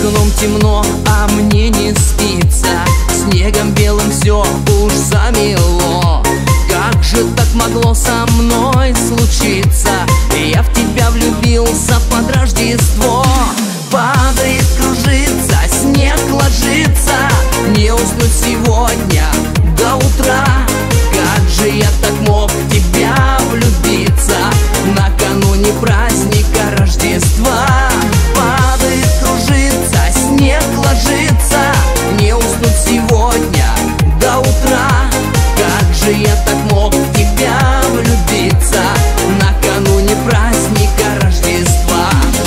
окном темно, а мне не спится. Снегом белым все уж замело. Как же так могло со мной случиться? Я в тебя влюбился под Рождество. Падает, кружится, снег ложится. Не уснуть сегодня до утра. Как же я так мог в тебя влюбиться накануне праздника Рождества? Падает, кружится, снег ложится. Не уснуть сегодня до утра. Как же я так мог в тебя влюбиться накануне праздника Рождества?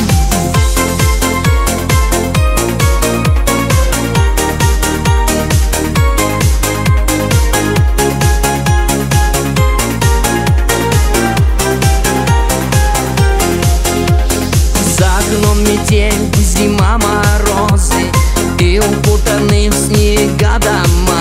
За окном метель, зима, морозы и укутанные в снега дома.